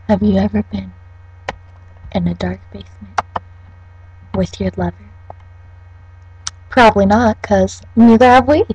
Have you ever been in a dark basement with your lover? Probably not, 'cause neither have we.